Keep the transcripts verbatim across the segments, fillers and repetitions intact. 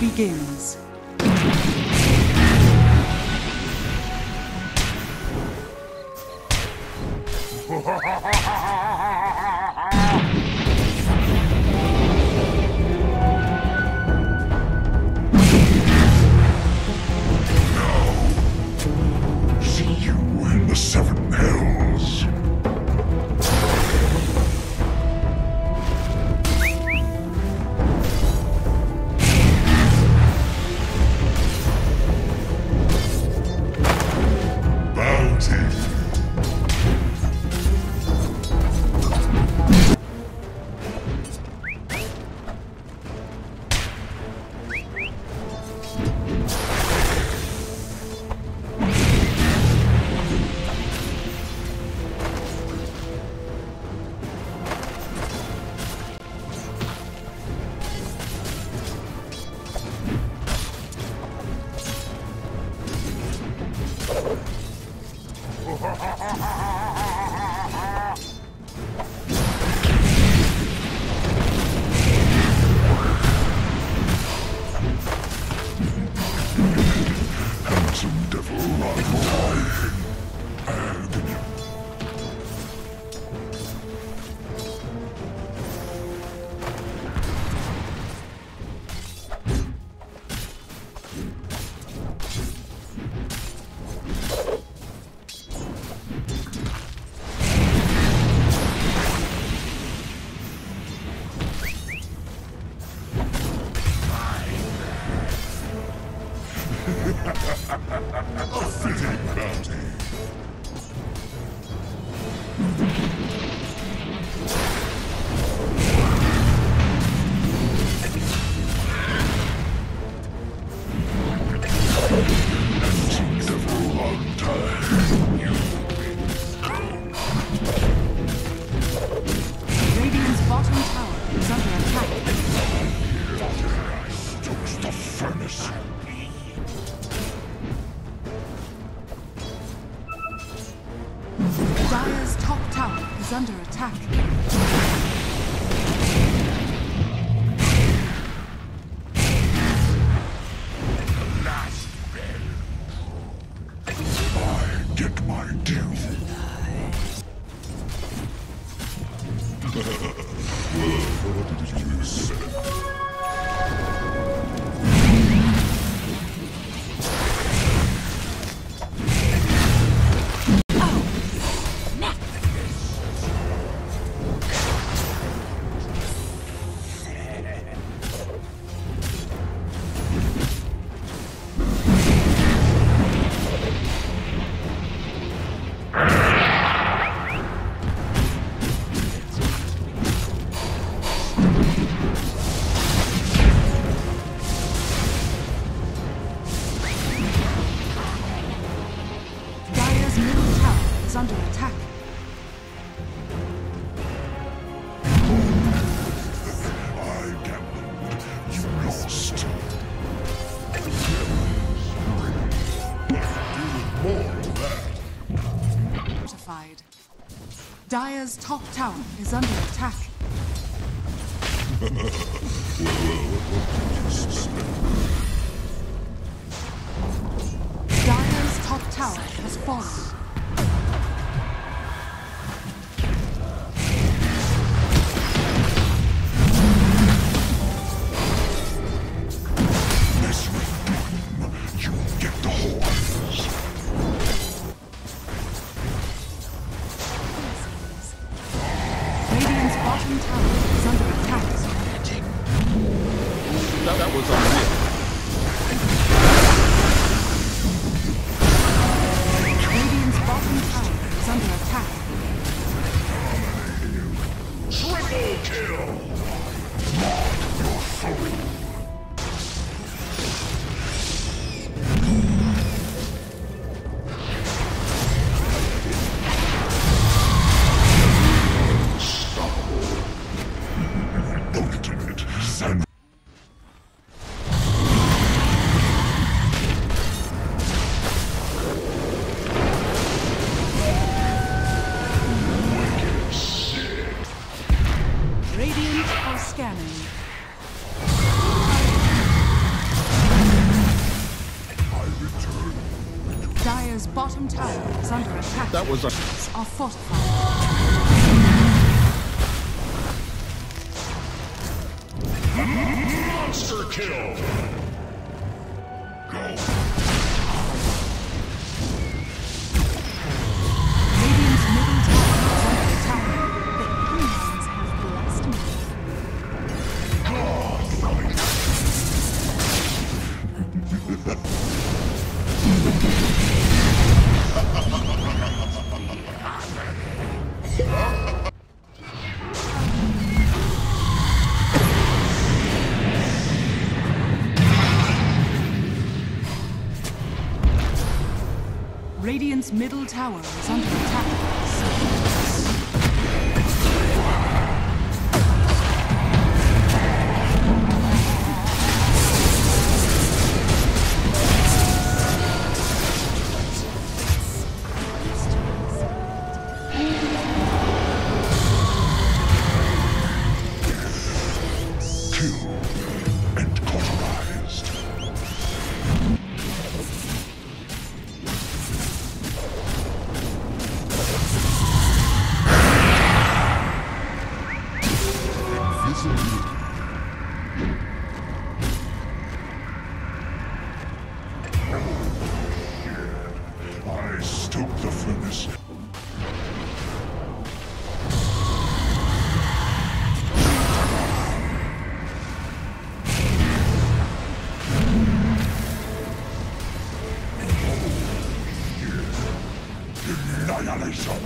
begins. A fitting bounty. Radiant's bottom tower is under attack. I stoked the furnace. Dire's top tower is under attack. Last bell. I get my due. What did you say? Under attack. I gambled. You lost. More of that. Fortified. Dire's top tower is under attack. Dire's top tower has fallen. That, that was unreal. Radiant's bottom tower is under attack. Triple kill! Mark your soul. Ultimate Sand. Radiant are scanning. bottom tower is under attack. That was a... Are fortified. Monster kill! Go! Radiant's middle tower is under attack. The humans have blessed me. Radiant's middle tower is under attack. I stoke the furnace. Annihilation.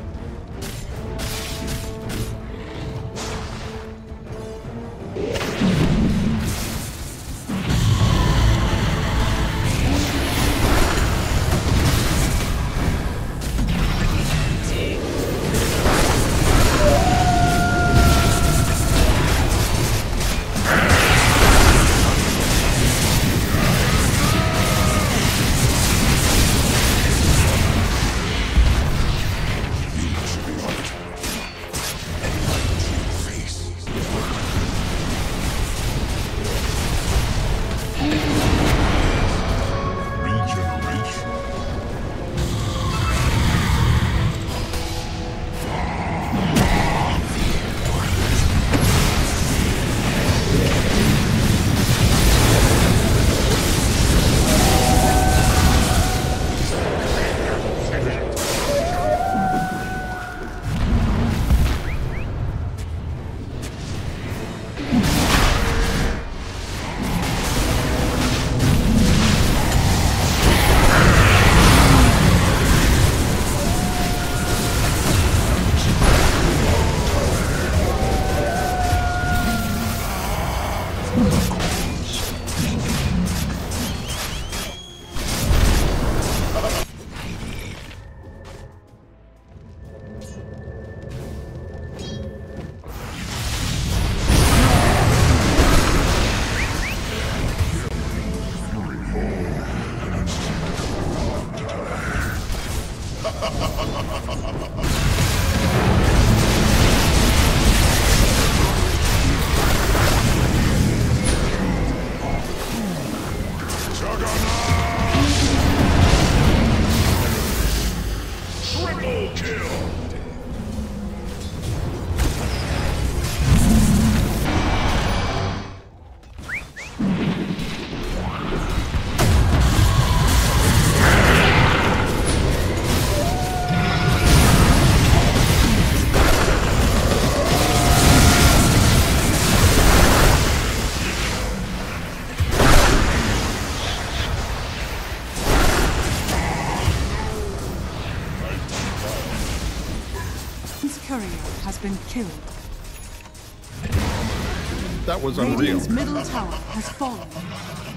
Courier has been killed. That was unreal. Radiant's middle tower has fallen.